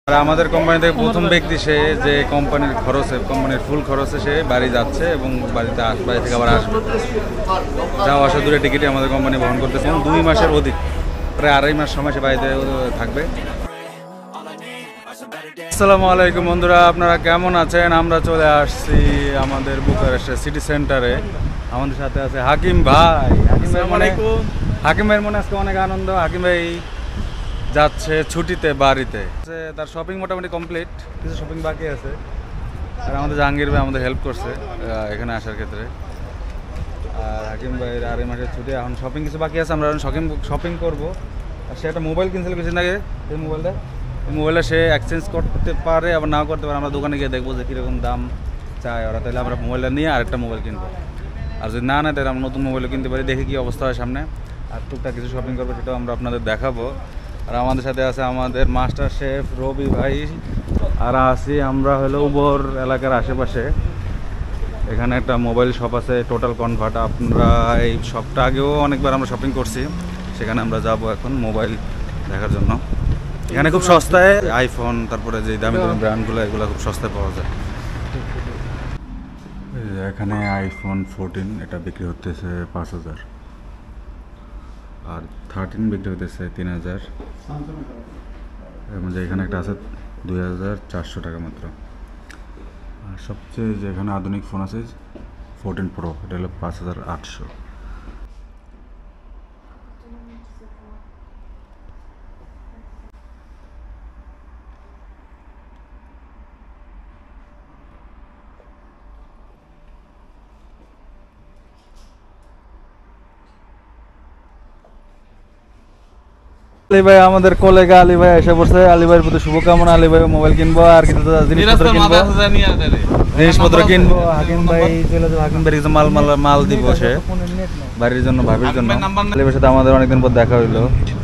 আর আমাদের কোম্পানি থেকে প্রথম ব্যক্তি সে যে কোম্পানির খরচে কোম্পানির ফুল খরচে সে বাড়ি যাচ্ছে এবং বাড়ি থেকে আবার আসবে। যাওয়া আসা দূরে টিকিটই আমাদের কোম্পানি বহন করতেছে এবং 2 মাসের অধিক প্রায় 2.5 মাস সময় সে বাড়িতে থাকবে। আসসালামু আলাইকুম বন্ধুরা, আপনারা কেমন আছেন? আমরা চলে আসছি আমাদের বুকারেস্টের সিটি সেন্টারে। আমাদের সাথে আছে হাকিম ভাই। হাকিম ভাইয়ের মনে আজকে অনেক আনন্দ। হাকিম ভাই যাচ্ছে ছুটিতে বাড়িতে, তার শপিং মোটামুটি কমপ্লিট, কিছু শপিং বাকি আছে। আর আমাদের জাহাঙ্গীর ভাই আমাদের হেল্প করছে এখানে আসার ক্ষেত্রে। আর হাকিম ভাইয়ের 2.5 মাসের ছুটি, এখন শপিং কিছু বাকি আছে, আমরা শপিং করবো। আর সে একটা মোবাইল কিনছিল কিছুদিন আগে, এই মোবাইলটা সে এক্সচেঞ্জ করতে পারে আবার নাও করতে পারে। আমরা দোকানে গিয়ে দেখবো যে কীরকম দাম চায় ওরা, তাহলে আমরা মোবাইলটা নিয়ে আরেকটা মোবাইল কিনবো। আর যদি না নেয় তাহলে আমরা নতুন মোবাইলও কিনতে পারি, দেখি কী অবস্থা হয় সামনে। আর টুকটাক কিছু শপিং করবো, সেটাও আমরা আপনাদের দেখাবো। আর আমাদের সাথে আছে আমাদের মাস্টার শেফ রবি ভাই। আর আছি আমরা হলো উবর এলাকার আশেপাশে। এখানে একটা মোবাইল শপ আছে, টোটাল কনভার্ট। আপনারা এই শপটা আগেও অনেকবার আমরা শপিং করছি, সেখানে আমরা যাব এখন মোবাইল দেখার জন্য। এখানে খুব সস্তায় আইফোন, তারপরে যে দামি দামি ব্র্যান্ডগুলো, এগুলো খুব সস্তায় পাওয়া যায়। এখানে আইফোন 14 এটা বিক্রি হতেছে 5,000, আর 13 বিক্রি হতেছে 3,000। যে এখানে একটা আছে 2,400 টাকা মাত্র। আর সবচেয়ে যে এখানে আধুনিক ফোন আছে 14 প্রো, এটা হলো 5,800। আলী ভাই, আমাদের কলেগা আলী ভাই এসে পড়ছে। আলী ভাইয়ের প্রতি শুভকামনা। আলী ভাই মোবাইল কিনবো আর কিছু জিনিসপত্র কিনবো। হাকিম ভাই চলে যাবো, হাকিম ভাই কিছু মাল দিব সে বাড়ির জন্য, ভাবির জন্য। আলী ভাইয়ের সাথে আমাদের অনেকদিন পর দেখা হইলো।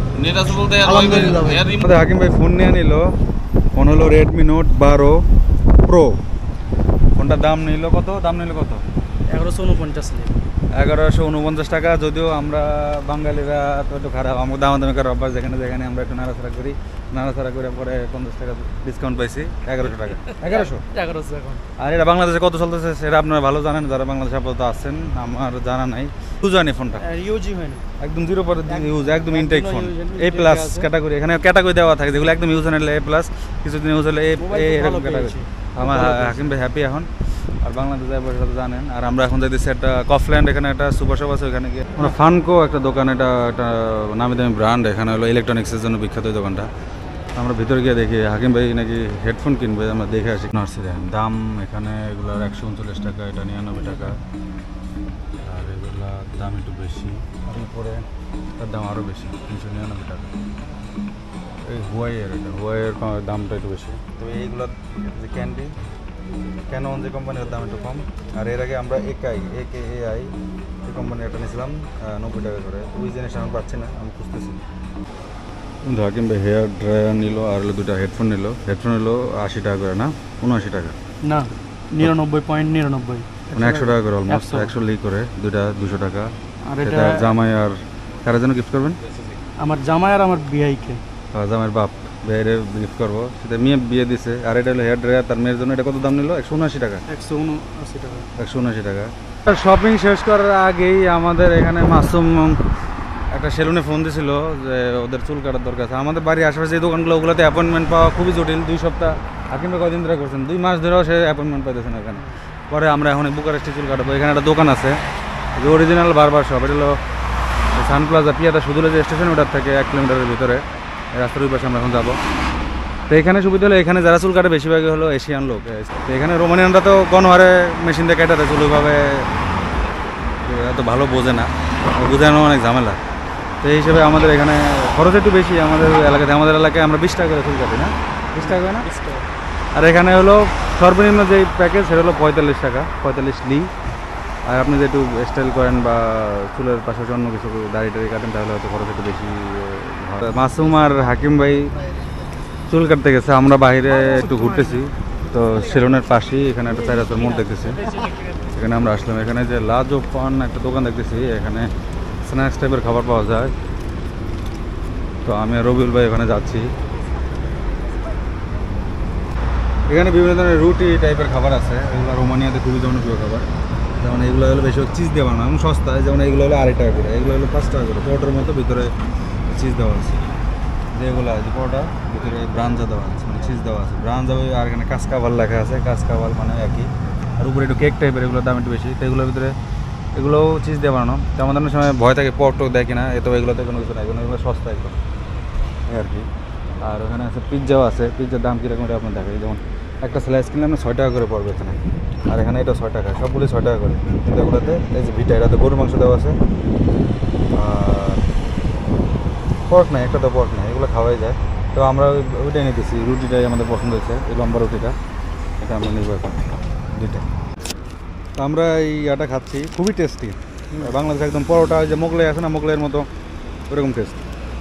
হাকিম ভাই ফোন নিয়ে নিল, ফোন হলো রেডমি নোট 12 প্রো। ফোনটার দাম নিল কত? 1149 টাকা। যদিও আমরা বাঙালিরা তো একটু খারাপ, আমাকে দামাদামি করার অভ্যাস, যেখানে আমরা একটু নাড়াচাড়া করে পরে 50 টাকা ডিসকাউন্ট পাইছি। 1100 টাকা, 1100 এখন। আর এটা বাংলাদেশে কত চলতেছে সেটা আপনারা ভালো জানেন, যারা বাংলাদেশে আপাতত আছেন। আমার জানা নাই, ইউজ হয়নি ফোনটা, একদম 0% ইউজ, একদম ইনটেক ফোন। A+ ক্যাটাগরি, এখানে ক্যাটাগরি দেওয়া থাকে, যেগুলো একদম ইউজ হলে A+, কিছুদিন ইউজ হলে এরকম ক্যাটাগরি। আমার হাকিম ভাই হ্যাপি এখন। আর বাংলাদেশে জানেন। আর আমরা এখন যাইতেছি একটা কফল্যান্ড, এখানে একটা সুপার শপ আছে, ওখানে গিয়ে আমরা ফানকো একটা দোকান, এটা একটা নামি দামি ব্র্যান্ড, এখানে হলো ইলেকট্রনিক্সের জন্য বিখ্যাত এই দোকানটা। আমরা ভিতরে গিয়ে দেখি হাকিম ভাই নাকি হেডফোন কিনবে, আমরা দেখে আসি। নার্সি দাম এখানে এগুলোর 139 টাকা, এটা 99 টাকা। আর এগুলার দাম একটু বেশি, এরপরে তার দাম আরও বেশি, 399 টাকা। এই হুয়াইয়ের দামটা একটু বেশি। তো এইগুলোর যে ক্যানন যে কোম্পানির দাম একটু কম। আর এর আগে আমরা AKI এই কোম্পানির একটা নিয়েছিলাম 90 টাকা করে। ওই জিনিসটা আমি পাচ্ছি না, আমি খুঁজতেছি। হাকিম ভাই হেয়ার ড্রায়ার নিল, আর হলো 2টা হেডফোন নিল। হেডফোন হলো 80 টাকা করে, না 79 টাকা, না 99.99, মানে 100 টাকা করে, অলমোস্ট 100 লি করে। 2টা 200 টাকা। আর এটা জামাই আর কারা যেন গিফট করবেন? আমার জামাই আর আমার বিয়াইকে, জামাইয়ের বাপ ভাইয়ের গিফট করবো, সেটা মেয়ে বিয়ে দিছে। আর এটা হলো হেয়ার ড্রায়ার তার মেয়ের জন্য। এটা কত দাম নিল? 179 টাকা। 179 টাকা। শপিং শেষ করার আগেই আমাদের এখানে মাসুম একটা সেলুনে ফোন দিছিল যে ওদের চুল কাটার দরকার আছে। আমাদের বাড়ির আশেপাশে যে দোকানগুলো, ওগুলোতে অ্যাপয়েন্টমেন্ট পাওয়া খুবই জটিল। 2 সপ্তাহ, হাকিম ভাই কদিন ধরে করছেন, 2 মাস ধরেও সে অ্যাপয়েন্টমেন্ট পাইতেছে না এখানে। পরে আমরা এখন বুকারেস্টে চুল কাটাবো। এখানে একটা দোকান আছে, যে অরিজিনাল বারবার শপ। এটা হলো সান প্লাজা পিয়াটা সুদূরে যে স্টেশন, ওটার থেকে 1 কিলোমিটারের ভিতরে, রাস্তার ওই পাশে আমরা এখন যাবো। তো এখানে সুবিধা হলো, এখানে যারা চুল কাটে বেশিরভাগই হলো এশিয়ান লোক। তো এখানে রোমানিয়ানরা তো গণহারে মেশিন দিয়ে কাটাতে, চুল ওইভাবে এত ভালো বোঝে না, বোঝানো অনেক ঝামেলা। তো এই হিসেবে আমাদের এখানে খরচ একটু বেশি আমাদের এলাকাতে। আমাদের এলাকায় আমরা 20 টাকা করে চুল কাটি, না 20 টাকা করে না। আর এখানে হলো সর্বনিম্ন যেই প্যাকেজ সেটা হলো 45 টাকা, 45 লি। আর আপনি যে একটু স্টাইল করেন বা চুলের পাশাপাশি অন্য কিছু দাড়ি কাটেন, তাহলে হয়তো খরচ একটু বেশি। মাসুম আর হাকিম ভাই চুল কাটতে গেছে, আমরা বাইরে একটু ঘুরতেছি। তো সেলুনের পাশেই এখানে একটা চাইরাতের মোড় দেখতেছি, এখানে আমরা আসলাম। এখানে যে লাজো পান একটা দোকান দেখতেছি, এখানে স্ন্যাক্স টাইপের খাবার পাওয়া যায়। তো আমি আর রবিউল ভাই ওখানে যাচ্ছি। এখানে বিভিন্ন ধরনের রুটি টাইপের খাবার আছে, এগুলো রোমানিয়াতে খুবই জনপ্রিয় খাবার। যেমন এগুলো হলো বেশিরভাগ চিজ দেওয়া না, এবং সস্তায়। যেমন এগুলো হলো 2.5 টাকা করে, এগুলো হলো 5 টাকা করে। পরোটার মতো ভিতরে চিজ দেওয়া আছে, যেগুলো আছে পরোটা ভিতরে ব্রাঞ্জা দেওয়া আছে, মানে চিজ দেওয়া আছে ব্রাঞ্জা। আর এখানে কাঁচকাবাল লেখা আছে, কাঁচকাবাল মানে একই। আর উপরে একটু কেক টাইপের, এগুলোর দাম একটু বেশি। তো এগুলোর ভিতরে এগুলোও চিজ দিয়ে বানানো। তো আমাদের অনেক সময় ভয় থাকে পরটো দেয় কিনা, তো এগুলোতে কোনো কিছু নাই, এগুলো সস্তা একদম এই আর কি। আর ওখানে আছে পিৎজাও আছে, পিৎজার দাম কীরকম এটা আপনার দেখাই। যেমন একটা স্লাইস কিনলে আপনার 6 টাকা করে পড়বে এখানে, আর এখানে এটা 6 টাকা, সবগুলি 6 টাকা করে। কিন্তু এগুলোতে এই যে ভিটা, এটাতে গরুর মাংস দেওয়া আছে, আর পর্ক নাই, একটা তো পর্ক নাই, এগুলো খাওয়াই যায়। তো আমরা ওইটাই নিতেছি, রুটিটাই আমাদের পছন্দ হয়েছে, এই লম্বা রুটিটা, এটা আমরা নিব এখন দুইটা। তো আমরা এই ইয়াটা খাচ্ছি, খুবই টেস্টি। বাংলাদেশে একদম পরোটা যে মোগলাই আছে না, মোগলাইয়ের মতো ওরকম টেস্ট।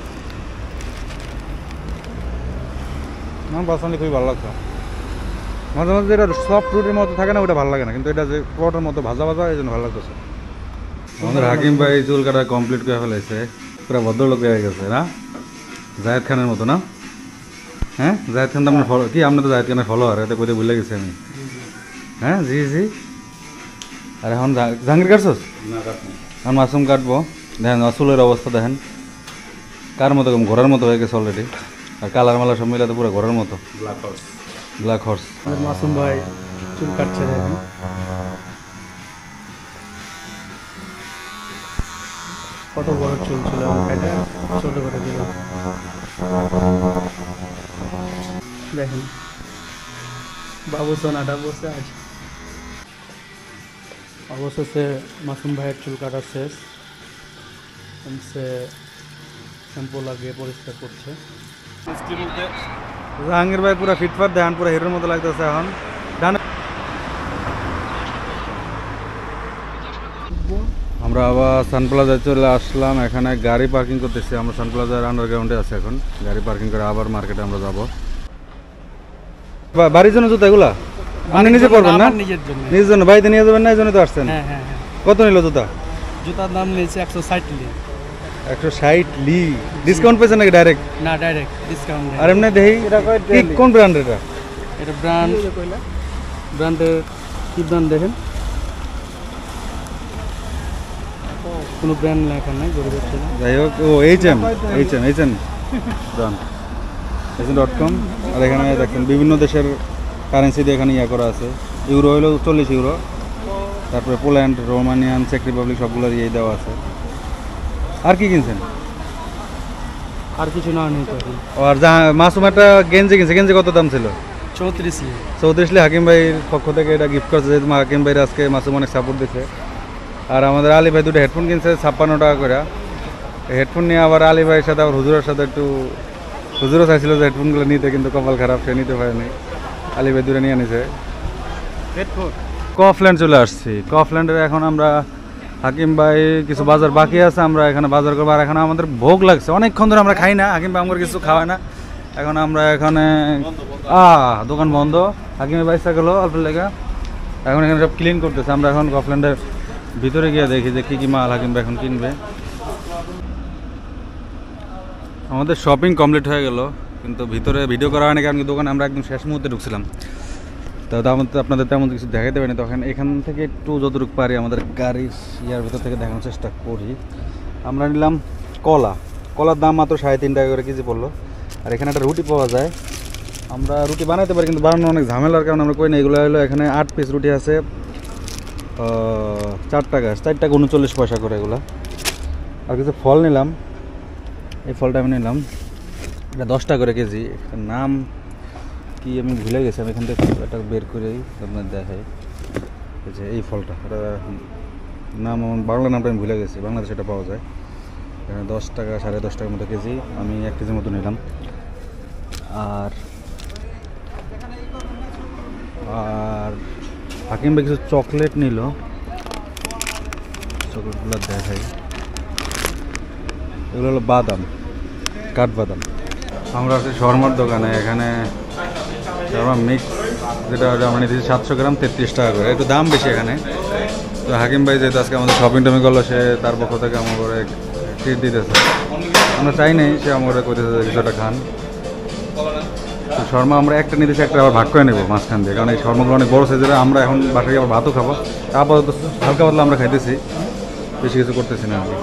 আমার পার্সোনালি খুবই ভালো লাগছে। মাঝে মাঝে যেটা সফট রুটির মতো থাকে না, ওটা ভালো লাগে না, কিন্তু এটা যে পরোটার মতো ভাজা ভাজা, এই জন্য ভালো লাগতেছে। আমাদের হাকিম ভাই চুল কাটা কমপ্লিট করে ফেলেছে, পুরো ভদ্রলোক হয়ে গেছে না, জায়েদ খানের মতো না? হ্যাঁ, জায়েদ খান তো আপনার ফলো কি? আপনি তো জায়েদ খানের ফলোয়ার, এটা কোথায় ভুলে গেছি আমি। হ্যাঁ, জি জি। আর এখন জাহাঙ্গীর কাটছোস? এখন মাশরুম কাটবো। দেখেন চুলের অবস্থা দেখেন, কার মতো, ঘোড়ার মতো হয়ে গেছে অলরেডি। আর কালার মালা সব মিলাতে পুরো ঘোড়ার মতো, ব্ল্যাক হর্স। মাসুম ভাই চুল কাটছে দেখেন। কত বড় চুল ছিল, এটা ছোট করে দিল দেখেন। বাবু সোনাটা বসে আছে। অবশেষে মাসুম ভাইয়ের চুল কাটা শেষ। সে শ্যাম্পু লাগিয়ে পরিষ্কার করছে। জাহাঙ্গীর ভাই পুরো ফিটফাট, ধ্যান পুরো হিরোর মতো লাগতেছে এখন। ডানে আমরা আবার সানপ্লাজায় চলে আসলাম, এখানে গাড়ি পার্কিং করতেছি। আমরা সানপ্লাজার আন্ডারগ্রাউন্ডে আছি এখন, গাড়ি পার্কিং করে আবার মার্কেটে আমরা যাবো। বাড়ির জন্য জুতা এগুলা আপনি নিজে পড়বেন না? নিজের জন্য, নিজের জন্য বাড়িতে নিয়ে যাবেন না, এই জন্য তো আসছেন। হ্যাঁ হ্যাঁ হ্যাঁ। কত নিল জুতা? জুতার দাম নিয়েছে 160 লি। 160 লি। ডিসকাউন্ট পেয়েছেন নাকি ডাইরেক্ট? না, ডাইরেক্ট ডিসকাউন্ট। আর এমনি দেখি কি কোন ব্র্যান্ড এটা? এটা ব্র্যান্ডের কি ব্র্যান্ড দেখেন? কোনো ব্র্যান্ড লেখা নাই, গরিবের ছিল। যাই হোক, ও এইচএম ব্র্যান্ড, HM.com। আর এখানে দেখেন বিভিন্ন দেশের কারেন্সি দিয়ে এখানে ইয়া করা আছে। ইউরো হলো 40 ইউরো, তারপরে পোল্যান্ড, রোমানিয়ান, চেক রিপাবলিক সবগুলোর ইয়ে দেওয়া আছে। আর কি কিনছেন? আর কিছু না নেই তো। আর মাসুম একটা গেঞ্জি কিনছে, গেঞ্জি কত দাম ছিল? 34 লি। 34 লি। হাকিম ভাইয়ের পক্ষ থেকে এটা গিফট করছে, যেহেতু হাকিম ভাইয়ের আজকে মাসুম অনেক সাপোর্ট দিচ্ছে। আর আমাদের আলী ভাই দুটো হেডফোন কিনছে 56 টাকা করে। হেডফোন নিয়ে আবার আলী ভাইয়ের সাথে আবার হুজুরের সাথে একটু, হুজুরও চাইছিল যে হেডফোনগুলো নিতে, কিন্তু কপাল খারাপ, সে নিতে পারেনি। আলী ভাই দুটো নিয়ে নিছে হেডফোন। কফল্যান্ড চলে আসছি। কফল্যান্ডের এখন আমরা, হাকিম ভাই কিছু বাজার বাকি আছে, আমরা এখানে বাজার করবো। আর এখন আমাদের ভোগ লাগছে, অনেকক্ষণ ধরে আমরা খাই না, হাকিম ভাই আমার কিছু খাওয়ায় না। এখন আমরা এখানে দোকান বন্ধ, হাকিমের বাইসা গেলো অল্প লেগে। এখন এখানে সব ক্লিন করতেছে। আমরা এখন কফল্যান্ডের ভিতরে গিয়ে দেখি যে কী কী মাল হাকিম ভাই এখন কিনবে। আমাদের শপিং কমপ্লিট হয়ে গেল, কিন্তু ভিতরে ভিডিও করা হয়নি, কারণ দোকানে আমরা একদম শেষ মুহূর্তে ঢুকছিলাম। তো আপনাদের তেমন কিছু দেখাতে পারিনি। তখন এখান থেকে একটু যতটুকু পারি আমাদের গাড়ির ইয়ার ভিতর থেকে দেখানোর চেষ্টা করি। আমরা নিলাম কলার দাম মাত্র 3.5 টাকা করে কেজি পড়লো। আর এখানে একটা রুটি পাওয়া যায়, আমরা রুটি বানাতে পারি, কিন্তু বানানো অনেক ঝামেলার কারণে আমরা করি না। এগুলো হলো এখানে 8 পিস রুটি আছে, 4 টাকা 39 পয়সা করে এগুলো। আর কিছু ফল নিলাম, এই ফলটা আমি নিলাম, এটা 10 টাকা করে কেজি। এটার নাম কি আমি ভুলে গেছি, আমি এখান থেকে এটা বের করেই আপনার দেখাই। যে এই ফলটা, এটা নাম আমার বাংলা নামটা আমি ভুলে গেছি, বাংলাদেশে এটা পাওয়া যায়। এখানে 10 টাকা 10.5 টাকার মতো কেজি, আমি 1 কেজির মতো নিলাম। আর হাকিম ভাই কিছু চকলেট নিল, চকলেটগুলো দেখাই। এগুলো হলো বাদাম, কাঠবাদাম। আমরা আছি শর্মার দোকানে, এখানে শর্মা মিক্স যেটা আমরা নিতেছি 700 গ্রাম 33 টাকা করে, একটু দাম বেশি এখানে। তো হাকিম ভাই যেহেতু আজকে আমাদের শপিং টপিং করলো, সে তার পক্ষ থেকে আমার করে ট্রিট দিতেছে। আমরা চাই নাই সে আমার করতেছে কিছুটা খান। তো শর্মা আমরা একটা নিতেছি, একটা আবার ভাগ করে নেবো মাঝখান দিয়ে, কারণ এই শর্মাগুলো অনেক বড় সাইজের। আমরা এখন বাসায় আবার ভাতও খাবো, আপাতত হালকা পাতলা আমরা খাইতেছি, বেশি কিছু করতেছি না আমি।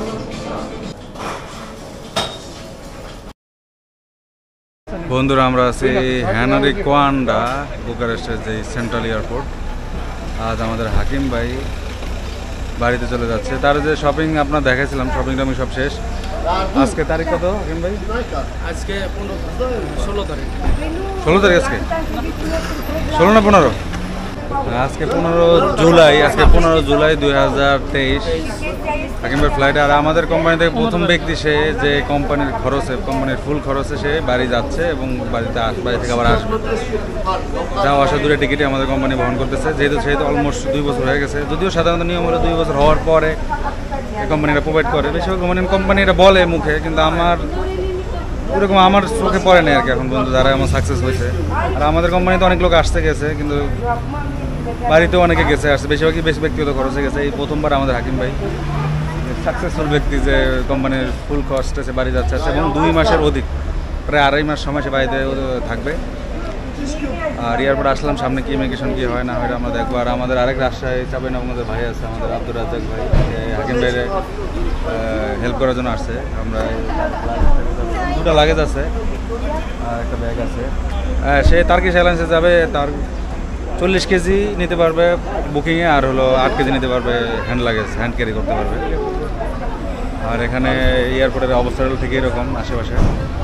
বন্ধুরা আমরা আছি হ্যানারি কোয়ান্ডা, বুকারেস্টের যে সেন্ট্রাল এয়ারপোর্ট। আজ আমাদের হাকিম ভাই বাড়িতে চলে যাচ্ছে। তার যে শপিং আপনার দেখাইছিলাম, শপিংটা আমি সব শেষ। আজকে তারিখ কত হাকিম ভাই? আজকে 16 তারিখ। 16 তারিখ আজকে? 16 না 15? আজকে 15 জুলাই, আজকে 15 জুলাই 2023 হাকিম ভাই ফ্লাইটে। আর আমাদের কোম্পানি থেকে প্রথম ব্যক্তি সে, যে কোম্পানির খরচে, কোম্পানির ফুল খরচে সে বাড়ি যাচ্ছে এবং বাড়ি থেকে আবার আসবে। যাওয়া আসা দূরে টিকিটে আমাদের কোম্পানি বহন করতেছে, যেহেতু অলমোস্ট 2 বছর হয়ে গেছে। যদিও সাধারণত নিয়ম হলো 2 বছর হওয়ার পরে এই কোম্পানিটা প্রোভাইড করে, বেশিরভাগ কোম্পানিটা বলে মুখে, কিন্তু আমার ওরকম আমার চোখে পড়ে না আর কি এখন পর্যন্ত, যারা আমার সাকসেস হয়েছে। আর আমাদের কোম্পানিতে অনেক লোক আসতে গেছে, কিন্তু বাড়িতেও অনেকে গেছে আসছে, বেশিরভাগই বেশি ব্যক্তিগত খরচে গেছে। এই প্রথমবার আমাদের হাকিম ভাই সাকসেসফুল ব্যক্তি, যে কোম্পানির ফুল কস্টে সে বাড়ি যাচ্ছে এবং 2 মাসের অধিক, প্রায় 2.5 মাস সময় সে বাড়িতে থাকবে। আর এয়ারপোর্ট আসলাম, সামনে কি ইমিগ্রেশন কি হয় না হয় আমরা দেখবো। আর আমাদের আরেক রাজশাহী চাবেন আমাদের ভাই আছে, আমাদের আব্দুর রাজ্জাক ভাই, হাকিম ভাইয়ের হেল্প করার জন্য আসছে। আমরা 2টা লাগেজ আছে আর একটা ব্যাগ আছে। সে টার্কিশ এয়ারলাইন্সে যাবে, তার 40 কেজি নিতে পারবে বুকিংয়ে, আর হলো 8 কেজি নিতে পারবে হ্যান্ড লাগেজ, হ্যান্ড ক্যারি করতে পারবে। আর এখানে এয়ারপোর্টের অবস্থাটা ঠিক এরকম আশেপাশে।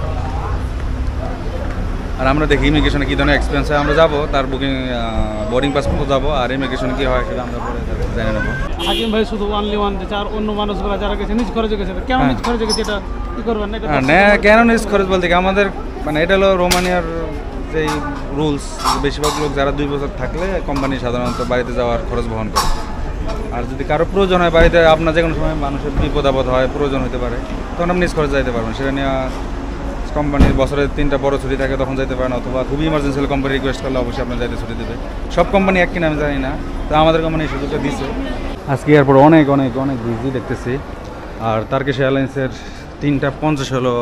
আর আমরা দেখি ইমিগ্রেশনে কী ধরনের এক্সপেন্স হয়, আমরা যাবো, তার বুকিং বোর্ডিং পাস মতো যাবো, আর ইমিগ্রেশনে কী হয় সেটা আমরা পরে জেনে নেবো। হাকিম ভাই শুধু অনলি ওয়ান দিচ্ছে, আর অন্য মানুষগুলো যারা গেছে নিজ খরচে গেছে, কেন নিজ খরচে গেছে এটা কী করবেন না? না, কেন নিজ খরচ বলতে কি, আমাদের মানে এটা হলো রোমানিয়ার যেই রুলস, বেশিরভাগ লোক যারা 2 বছর থাকলে কোম্পানি সাধারণত বাড়িতে যাওয়ার খরচ বহন করে। আর যদি কারো প্রয়োজন হয় বাড়িতে, আপনার যে কোনো সময় মানুষের বিপদ আপদ হয়, প্রয়োজন হতে পারে, তখন আপনি নিজ খরচ যাইতে পারবেন। সেটা নিয়ে কোম্পানির বছরে 3টা বড় ছুটি থাকে, তখন যেতে পারেন, অথবা খুবই ইমার্জেন্সি হলে কোম্পানি রিকোয়েস্ট করলে অবশ্যই আপনার যাইতে ছুটি দেবে। সব কোম্পানি এক কিনা আমি জানি না, তো আমাদের কোম্পানি এই সুযোগটা দিচ্ছে। আজকে এয়ারপোর্ট অনেক অনেক অনেক বিজি দেখতেছি। আর টার্কিশ এয়ারলাইন্সের 3:50 হলো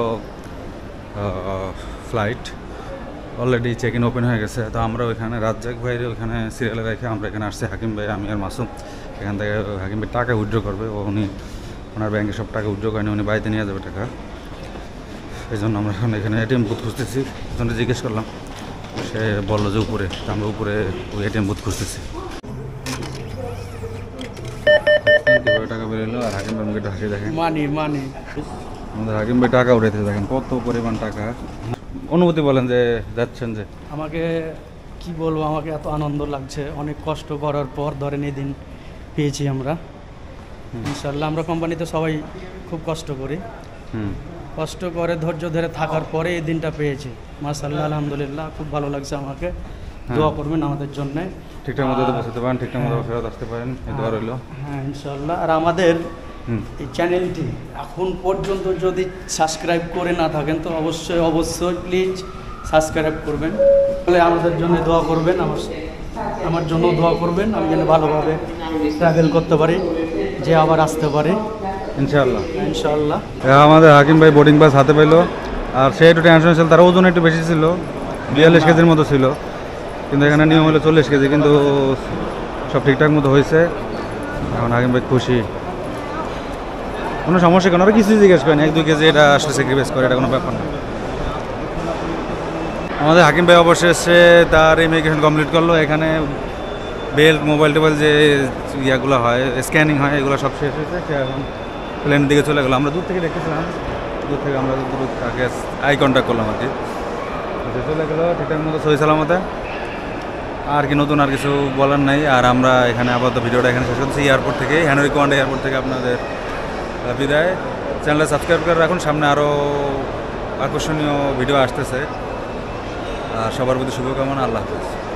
flight, already check in open হয়ে গেছে। তো আমরা ওইখানে রাজ্জাক ভাইয়ের ওইখানে সিরিয়ালে রেখে আমরা এখানে আসছি, হাকিম ভাই, আমি আর মাসুম। এখান থেকে হাকিম ভাই টাকা উইথড্র করবে, উনি ওনার ব্যাংকে সব টাকা উইথড্র করেনি, উনি বাড়িতে নিয়ে যাবে টাকা। এই জন্য আমরা এখন এখানে এটিএম বুথ খুঁজতেছি। জন্য জিজ্ঞেস করলাম, সে বললো যে উপরে, তো আমরা উপরে ওই এটিএম বুথ খুঁজতেছি। কীভাবে টাকা বেরোলো, আর হাকিম ভাই আমাকে একটু হাসি দেখেন, মানি আমাদের হাকিম ভাই টাকা উঠাইতে দেখেন কত পরিমাণ টাকা। অনুভূতি বলেন যে যাচ্ছেন যে? আমাকে কি বলবো, আমাকে এত আনন্দ লাগছে, অনেক কষ্ট করার পর ধরেন এই দিন পেয়েছি আমরা। ইনশাল্লাহ আমরা কোম্পানিতে সবাই খুব কষ্ট করি, কষ্ট করে ধৈর্য ধরে থাকার পরে এই দিনটা পেয়েছি। মাশাআল্লাহ, আলহামদুলিল্লাহ, খুব ভালো লাগছে আমাকে। দোয়া করবেন আমাদের জন্য, ঠিকঠাক মতো বসতে পারেন, ঠিকঠাক মতো ফেরত আসতে পারেন, এই দোয়া রইল। হ্যাঁ ইনশাল্লাহ। আর আমাদের এই চ্যানেলটি এখন পর্যন্ত যদি সাবস্ক্রাইব করে না থাকেন তো অবশ্যই প্লিজ সাবস্ক্রাইব করবেন, বলে আমাদের জন্য দোয়া করবেন, আমার জন্য দোয়া করবেন, আমি যেন ভালোভাবে ট্রাভেল করতে পারি, যে আবার আসতে পারে ইনশাআল্লাহ। আমাদের হাকিম ভাই বোর্ডিং পাস হাতে পাইলো, আর সে একটু টেনশন ছিল, তার ওজন একটু বেশি ছিল, 42 কেজির মতো ছিল, কিন্তু এখানে নিয়ম হলো 40 কেজি, কিন্তু সব ঠিকঠাক মতো হয়েছে। এখন হাকিম ভাই খুশি, কোনো সমস্যা কেন, আর কিছু জিজ্ঞেস করেন, 1-2 কেজি এটা আসলে স্যাক্রিফাইস করে, এটা কোনো ব্যাপার না। আমাদের হাকিম ভাই অবশেষে তার ইমিগ্রেশন কমপ্লিট করলো। এখানে বেল্ট, মোবাইল টোবাইল যে ইয়াগুলো হয়, স্ক্যানিং হয়, এগুলো সব শেষ হয়েছে। সে এখন প্লেনের দিকে চলে গেলো। আমরা দূর থেকে দেখতেছিলাম, দূর থেকে আমরা তাকে আই কন্ট্যাক্ট করলাম আর কি, চলে গেলো ঠিকঠাক মতো সহি সালামতে। আর কি নতুন আর কিছু বলার নাই। আর আমরা এখানে আপাতত ভিডিওটা এখানে শেষ করছি, এয়ারপোর্ট থেকে, হ্যানারি কোয়ান্ডা এয়ারপোর্ট থেকে আপনাদের বিদায়। চ্যানেলটা সাবস্ক্রাইব করে রাখুন, সামনে আরও আকর্ষণীয় ভিডিও আসতেছে। আর সবার প্রতি শুভকামনা, আল্লাহ হাফেজ।